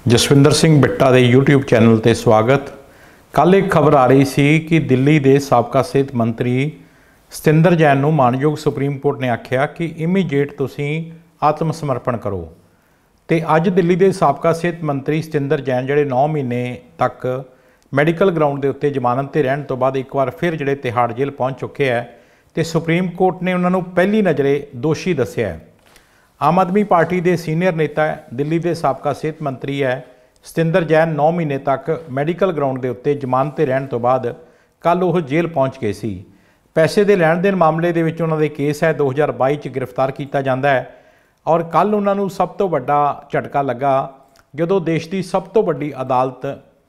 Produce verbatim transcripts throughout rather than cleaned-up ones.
ਜਸਵਿੰਦਰ ਸਿੰਘ ਬਿੱਟਾ ਦੇ YouTube channel ਤੇ ਸਵਾਗਤ। ਕੱਲ੍ਹ ਇੱਕ ਖਬਰ ਆ ਰਹੀ ਸੀ ਕਿ ਦਿੱਲੀ ਦੇ ਸਾਬਕਾ ਸਿਹਤ ਮੰਤਰੀ ਸਤਿੰਦਰ ਜੈਨ ਨੂੰ ਮਾਨਯੋਗ ਸੁਪਰੀਮ ਕੋਰਟ ਨੇ ਆਖਿਆ ਕਿ ਇਮੀਡੀਏਟ ਤੁਸੀਂ ਆਤਮ ਸਮਰਪਣ ਕਰੋ। ਤੇ ਅੱਜ ਦਿੱਲੀ ਦੇ ਸਾਬਕਾ ਸਿਹਤ ਮੰਤਰੀ ਸਤਿੰਦਰ ਜੈਨ ਜਿਹੜੇ ਨੌ ਮਹੀਨੇ ਤੱਕ ਮੈਡੀਕਲ ਗਰਾਊਂਡ ਦੇ ਉੱਤੇ ਜ਼ਮਾਨਤ ਤੇ ਰਹਿਣ ਤੋਂ ਬਾਅਦ ਇੱਕ ਵਾਰ ਫਿਰ ਜਿਹੜੇ ਤਿਹਾੜ ਜੇਲ੍ਹ ਪਹੁੰਚ ਚੁੱਕੇ ਹੈ ਤੇ ਸੁਪਰੀਮ ਕੋਰਟ ਨੇ ਉਹਨਾਂ ਨੂੰ ਪਹਿਲੀ ਨਜ਼ਰੇ ਦੋਸ਼ੀ ਦੱਸਿਆ ਹੈ। आम आदमी पार्टी के सीनियर नेता दिल्ली के साबका सेहत मंत्री है सतिंदर जैन नौ महीने तक मैडिकल ग्राउंड के उत्ते जमानत ते रहने तो बाद कल वो जेल पहुँच गए सी। पैसे के लैन देन मामले के उन्होंने केस है दो हज़ार बाई च गिरफ्तार किया जाता है और कल उन्होंने सब तो वड्डा झटका लगा जो देश की सब तो वड्डी अदालत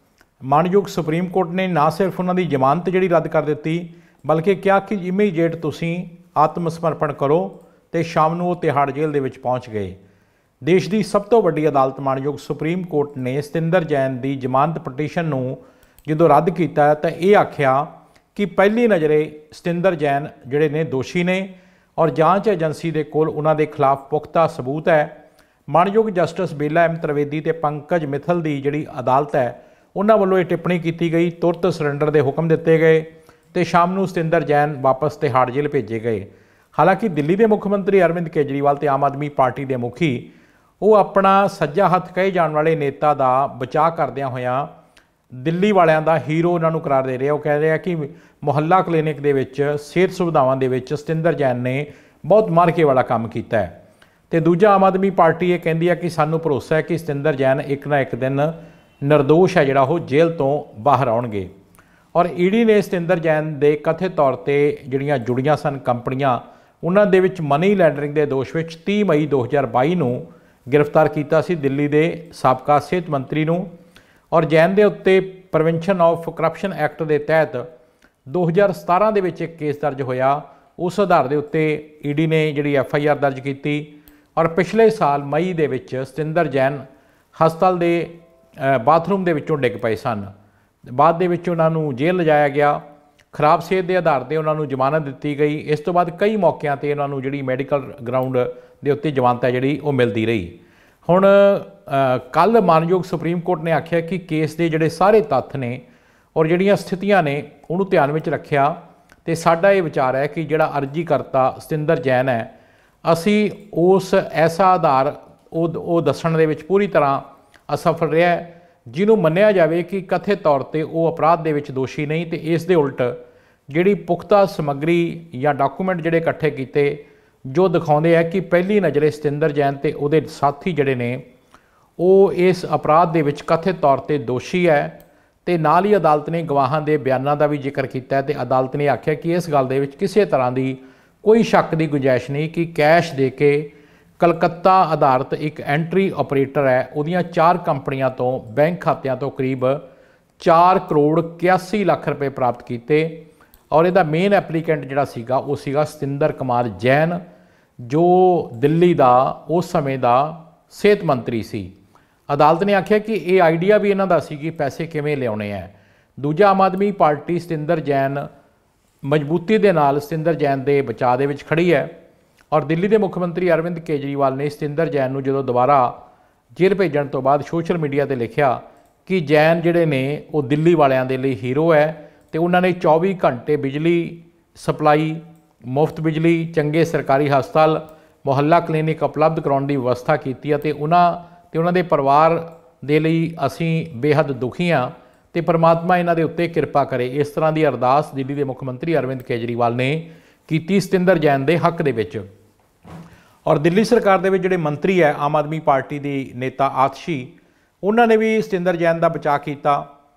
मानयोग सुप्रीम कोर्ट ने ना सिर्फ उन्होंने जमानत जी रद्द कर दी बल्कि कहा कि इमीडिएट तुसीं आत्म समर्पण करो तो शाम को वो तिहाड़ जेल दे विच पहुँच गए। देश की सब तो वड्डी अदालत मानयोग सुप्रीम कोर्ट ने सतिंदर जैन की जमानत पटीशन नूं जो रद्द किया तो ये आख्या कि पहली नज़रे सतिंदर जैन जिहड़े ने दोषी ने और जांच एजेंसी के कोल उन्हां दे खिलाफ पुख्ता सबूत है। मानयोग जस्टिस बेला एम त्रिवेदी ते पंकज मित्तल की जिहड़ी अदालत है उन्हां वल्लों ये टिप्पणी की गई, तुरंत सरेंडर के हुक्म दिते गए तो शाम को सतिंदर जैन वापस तिहाड़ जेल भेजे गए। हालांकि दिल्ली के मुख्यमंत्री अरविंद केजरीवाल ते आम आदमी पार्टी के मुखी वो अपना सज्जा हथ कहे जाने वाले नेता का बचाव करदियां होया दिल्ली वालियां दा हीरो उन्होंने करार दे रहे। वो कह रहे हैं कि मुहल्ला क्लिनिक दे विच सेहत सुविधावां दे विच सतिंदर जैन ने बहुत मार्के वाला काम किया है। तो दूजा आम आदमी पार्टी ये कहती है कि सानू भरोसा है कि सतिंदर जैन एक ना एक दिन निर्दोष है जिहड़ा वो जेल तो बाहर आउणगे। और ईडी ने सतिंदर जैन के कथित तौर पर जिहड़ियां जुड़ियां सन कंपनियां उन्हां दे विच मनी लैंडरिंग के दोष विच तीह मई दो हज़ार बाई नूं गिरफ्तार किया सी दिल्ली के साबका सेहत मंत्री नूं। और जैन के उत्ते प्रिवेंशन ऑफ करप्शन एक्ट के तहत दो हज़ार सतारह दे विच एक केस दर्ज होया। उस आधार के उत्ते ईडी ने जिहड़ी एफ आई आर दर्ज की और पिछले साल मई दे विच सतिंदर जैन हस्पताल के बाथरूम के विचों डिग पए सन। बाद दे विच उन्हां नूं जेल लिजाया गया। खराब सेहत के आधार पर उन्होंने जमानत दी गई। इस तो बाद कई मौकों पर उन्होंने जी मैडिकल ग्राउंड के उत्ते जमानत है जी वो मिलती रही। हुण कल मानयोग सुप्रीम कोर्ट ने आख्या कि केस के जोड़े सारे तत्थ ने और जिहड़ियां स्थितियां ने उन्होंने ध्यान में रखिया तो साडा ये विचार है कि जिहड़ा अर्जी करता सतिंदर जैन है असी उस ऐसा आधार वो दस्सण दे विच पूरी तरह असफल रहा है जिन्हों मन्निया जाए कि कथित तौर पर वो अपराध के विच दोषी नहीं। तो इस दे उल्ट जिहड़ी पुख्ता समग्री या डॉकूमेंट जिहड़े इकट्ठे किए जो दिखाते हैं कि पहली नज़रे सतिंदर जैन ते उहदे साथी जिहड़े ने वो इस अपराध के विच कथित तौर पर दोषी है। तो नाल ही अदालत ने गवाहां दे बयानां दा भी जिक्र किया तो अदालत ने आख्या कि इस गल दे विच किसी तरह की कोई शक की गुंजाइश नहीं कि कैश दे के कलकत्ता आधारित एक एंट्री ऑपरेटर है उहदियां चार कंपनियां तो बैंक खात्यां तो करीब चार करोड़ इक्यासी लाख रुपए प्राप्त किए। और इसका मेन एप्लीकेंट जिहड़ा सीगा वो सीगा सतिंदर कुमार जैन जो दिल्ली का उस समय का सेहत मंत्री सी। अदालत ने आख्या कि ये आइडिया भी इन्हां दा सी कि पैसे किवें लियाउने हैं। दूजा आम आदमी पार्टी सतिंदर जैन मजबूती दे नाल सतिंदर जैन के बचाव दे विच खड़ी है। और दिल्ली के मुख्यमंत्री अरविंद केजरीवाल ने सतिंदर जैन को जो दोबारा जेल भेजण तो बाद सोशल मीडिया पर लिखा कि जैन जिहड़े ने वो दिल्ली वालियां दे लई हीरो है तो उन्होंने चौबीस घंटे बिजली सप्लाई मुफ्त बिजली चंगे सरकारी हस्पताल मुहल्ला क्लिनिक उपलब्ध कराने की व्यवस्था की है। तो उन्होंने उन्होंने परिवार के लिए असी बेहद दुखी हाँ तो परमात्मा इन्हों के उत्ते कृपा करे। इस तरह की अरदास दिल्ली के मुख्यमंत्री अरविंद केजरीवाल ने की सतिंदर जैन के हक दे विच। और दिल्ली सरकार के जिहड़े मंत्री है आम आदमी पार्टी की नेता आतिशी उन्होंने भी सतिंदर जैन का बचाव किया।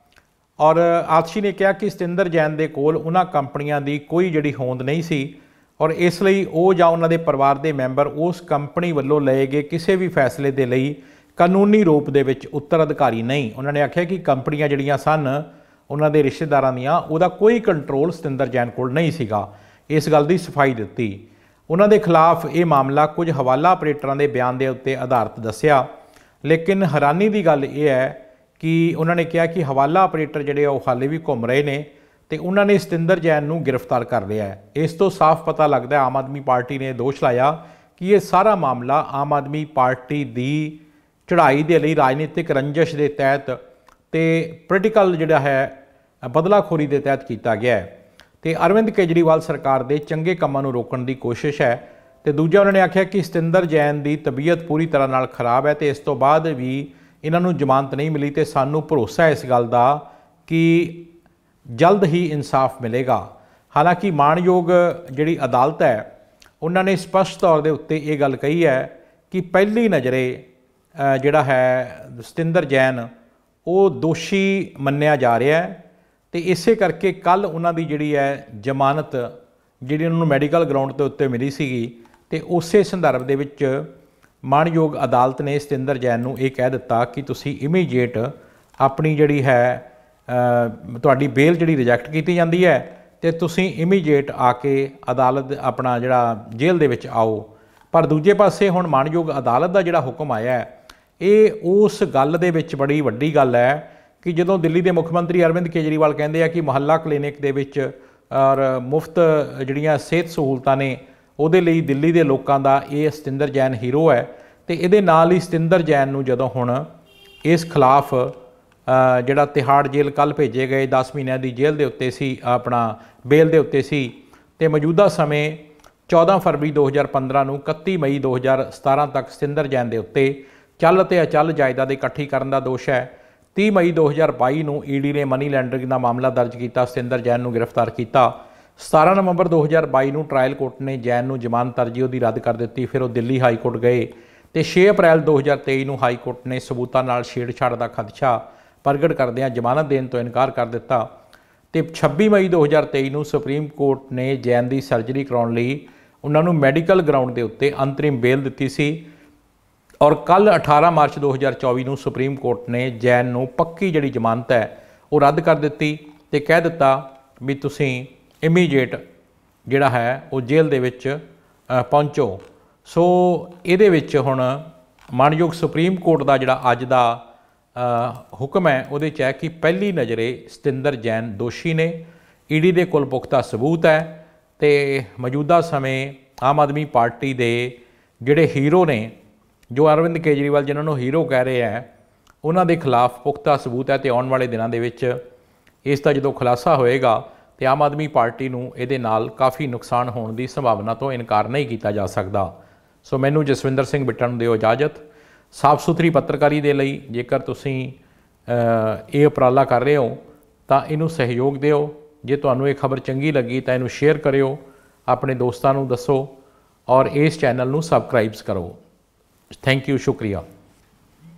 और आतिशी ने कहा कि सतिंदर जैन के कोल उन्हां कंपनियां की कोई जिहड़ी होंद नहीं सी और इसलिए वो जां उन्हां दे परिवार के मैंबर उस कंपनी वालों लए गए किसी भी फैसले के लिए कानूनी रूप दे विच उत्तराधिकारी नहीं। उन्होंने आख्या कि कंपनियां जिहड़ियां सन उन्हां दे रिश्तेदारां दियां उहदा कोई कंट्रोल सतिंदर जैन कोल नहीं सीगा। इस गल की सफाई दी। उन्हां दे खिलाफ ये मामला कुछ हवाला ऑपरेटरां दे बयान के उत्ते आधारित दस्सिया। लेकिन हैरानी की गल यह है कि उन्होंने कहा कि हवाला ऑपरेटर जिहड़े वो हाले भी घूम रहे हैं तो उन्होंने सतिंदर जैन नूं गिरफ्तार कर लिया है। इस तो साफ पता लगता है आम आदमी पार्टी ने दोष लाया कि ये सारा मामला आम आदमी पार्टी की चढ़ाई दे लई राजनीतिक रंजिश के तहत तो पोलिटिकल जिहड़ा है बदलाखोरी के तहत किया गया है। तो अरविंद केजरीवाल सरकार के चंगे कामां नूं रोकण की कोशिश है। तो दूजा उन्होंने आख्या कि सतिंदर जैन की तबीयत पूरी तरह नाल खराब है, तो इस तो बाद भी इन्हां नूं जमानत नहीं मिली, तो सानूं भरोसा है इस गल का कि जल्द ही इंसाफ मिलेगा। हालांकि माणयोग जिहड़ी अदालत है उन्होंने स्पष्ट तौर के उत्ते ये गल कही है कि पहली नज़रे जिहड़ा है सतिंदर जैन वो दोषी मन्निया जा रहा है। तो इस करके कल उन्हां दी जिहड़ी है जमानत जिहड़ी उन्होंने मैडिकल ग्राउंड के उत्ते मिली सीगी, तो उस संदर्भ दे विच माणयोग अदालत ने सतिंदर जैन नूं ये कह दिता कि तुसीं इमीडिएट अपनी जिहड़ी है तुहाडी बेल जिहड़ी रिजैक्ट की जाती है, तो तुसीं इमीडिएट आके अदालत अपना जिहड़ा जेल दे विच आओ। पर दूजे पासे हुण माणयोग अदालत का जिहड़ा हुक्म आया है ये उस गल दे विच बड़ी वड्डी गल है कि जदों दिल्ली के मुख मंत्री अरविंद केजरीवाल कहते हैं कि मुहल्ला क्लीनिक दे विच और मुफ्त जिहड़ियां सेहत सहूलतां ने उहदे लई दिल्ली के लोगों का ये सतिंदर जैन हीरो है। तो ये नाल ही सतिंदर जैन नूं जदों हुण इस खिलाफ जिहड़ा तिहाड़ जेल कल भेजे गए दस महीनों की जेल के उत्ते सी अपना बेल के उत्ते सी, ते मौजूदा समय चौदह फरवरी दो हज़ार पंद्रह नूं इकत्ती मई दो हज़ार सतारह तक सतिंदर जैन के उत्ते चल ते अचल जायदाद इकट्ठी करने का दोष है। तीह मई दो हज़ार बाई नूं ईडी ने मनी लैंडरिंग का मामला दर्ज किया, सतिंदर जैन नूं गिरफ्तार किया। सतारह नवंबर दो हज़ार बाई नूं ट्रायल कोर्ट ने जैन नूं जमानत अर्जी उहदी रद्द कर दी। फिर वो दिल्ली हाई कोर्ट गए तो छे अप्रैल दो हज़ार तेई नूं हाई कोर्ट ने सबूतां नाल छेड़छाड़ का खदशा प्रगट करदिआं जमानत देण तो इनकार कर दिता। तो छब्बी मई दो हज़ार तेई नूं सुप्रीम कोर्ट ने जैन की सर्जरी कराउण लई उन्हां नूं मैडिकल ग्राउंड के उत्ते अंतरिम बेल दित्ती सी और कल अठारह मार्च दो हज़ार चौबी नूं सुप्रीम कोर्ट ने जैन नूं पक्की जिहड़ी जमानत है वो रद्द कर दी तो कह दिता भी तुसीं इमीडिएट जिहड़ा है वो जेल दे विच पहुँचो। सो इहदे विच हुण माणयोग सुप्रीम कोर्ट का जिहड़ा अज दा हुक्म है उहदे च है कि पहली नज़रे सतिंदर जैन दोषी ने, ईडी दे कोल पुख्ता सबूत है। तो मौजूदा समय आम आदमी पार्टी दे जिहड़े हीरो ने जो अरविंद केजरीवाल जिन्होंने हीरो कह रहे हैं उन्हां दे खिलाफ पुख्ता सबूत है। तो आने वाले दिनों के विच इसका जो खुलासा होएगा तो आम आदमी पार्टी नूं इहदे नाल काफ़ी नुकसान होने की संभावना तो इनकार नहीं किया जा सकता। सो मैनू जसविंदर सिंह बिट्टा नूं दिओ इजाजत। साफ सुथरी पत्रकारी दे लई जेकर तुसीं ये उपराला कर रहे हो तो इनू सहयोग दिओ। जे तुहानूं ये खबर चंगी लगी तो इनू शेयर करियो, अपने दोस्तां नूं दसो और इस चैनल नूं सबसक्राइब करो। थैंक यू, शुक्रिया।